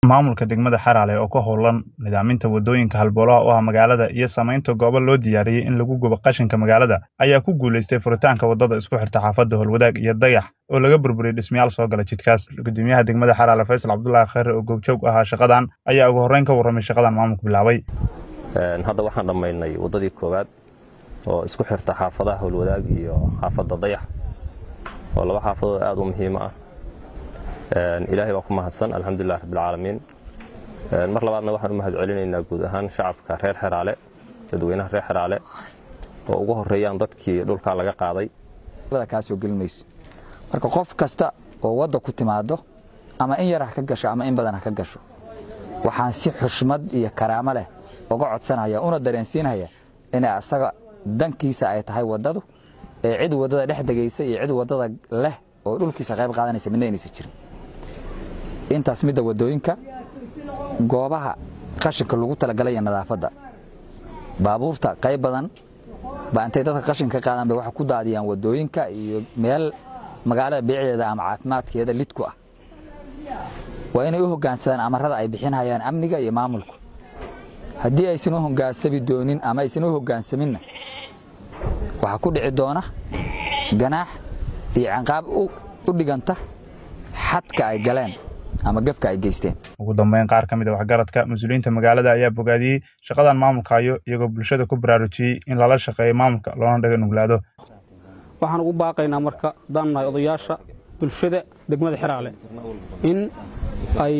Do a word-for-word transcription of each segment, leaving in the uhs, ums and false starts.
maamulka degmada Xaraale oo ka howlan nidaaminta wadooyinka halbowlaha oo ah magaalada iyo sameynta goobo loo diyaariyay in lagu gubo qashinka magaalada ayaa ku guuleystay furitaanka wadada isku xirta xaafadda Holwadaag iyo Dayax oo laga burburiyay dhismayaal soo gala jidkaas. Gudoomiyaha degmada Xaraale Faysal Cabdullaahi Khayre oo goobjoog ahaa shaqadan ayaa ugu horreyn ka warramay shaqadan maamulku bilaabay. hadda waxaan dhamaynay wadadii koowaad oo isku xirta xaafadaha Holwadaag iyo xaafadda Dayax oo laba xaafadood aad u muhiim ah. ilaahay waa ku mahadsan alxamdulillaah rabbil caalamiin. mar labaadna waxaan u mahad celinaynaa guud ahaan shacabka reer Xaraale dadweynaha reer Xaraale oo ugu horeeyaan dadkii dhulka laga qaaday wada ka soo galmayso marka qof kasta oo wada ku timaado ama in yar ka gasho ama in badan ka gasho waxaan si xushmad iyo karaamo leh uga codsanaya una dareensiinaya in asaga dankiisa ay tahay wadadu ee cid wadada dhex dagaysa iyo cid wadada leh oo dhulkiisa qayb qaadanaysa midna inaysan jirin. intaas midda wadooyinka goobaha qashinka lagu talagalay ee nadaafadda baabuurta qayb badan ba intay dadka qashinka qaadan bay waxa ku daadiyaan wadooyinka iyo meel magaalada biicdeeda ama caafimaadkeeda lidku ah. waa inay u hoggaansadaan amarada ay bixinayaan amniga iyo maamulku. haddii aysan u hoggaansami doonin ama aysan u hoggaansaminna waxa ku dhici doona ganaax iyo canqaab u dhiganta xadka ay galeen ama gafka ay geysteen. ugu dambeyn qaar ka mid ah waxgaradka mas'uuliyiinta magaalada ayaa bogaadiyay shaqadan maamulka iyo iyagoo bulshada ku baraarujiyay in lala shaqeeyo maamulka loona dhaga nuglaado. waxaan ugu baaqaynaa marka danahay odayaasha bulshada degmada Xaraale in ay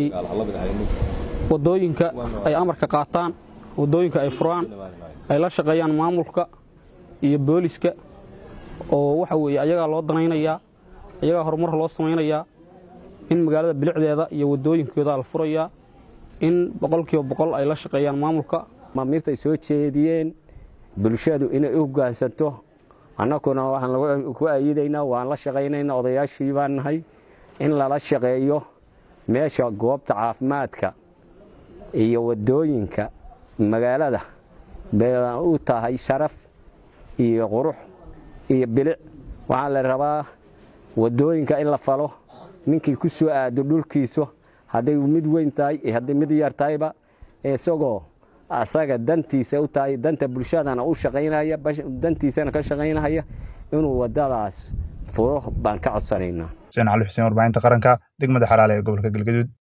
wadooyinka ay amarka qaataan wadooyinka ay furaan ay la shaqeeyaan maamulka iyo booliska oo waxa weeye ayaga loo danaynayaa ayaga horumar loo sameeynayaa in magaalada bilicdeeda iyo wadooyinkeeda la furayaa in boqolkiiba boqol ay la shaqeeyaan maamulka. maamulka ay soo jeediyeen bulshadu inay u hoggaansanto annaguna waxaan ku aayidaynaa waan la shaqeynaynaa odayaashii baan nahay in lala shaqeeyo meesha goobta caafimaadka iyo wadooyinka magaalada bay u tahay sharaf iyo qurux iyo bilic. waxaan la rabaa wadooyinka in la falo ninkii ku soo aado dhulkiisa haday mid weyn tahay iyo haday mid yar tahayba isagoo asaga dantiisa u tahay danta bulshadana u shaqeynaya dantiisana ka shaqeynaya inuu wadadaas furo baan ka codsanaynaa. Seen Ali Xuseen warbaahinta qaranka degmada Xaraale ee gobolka Galgaduud.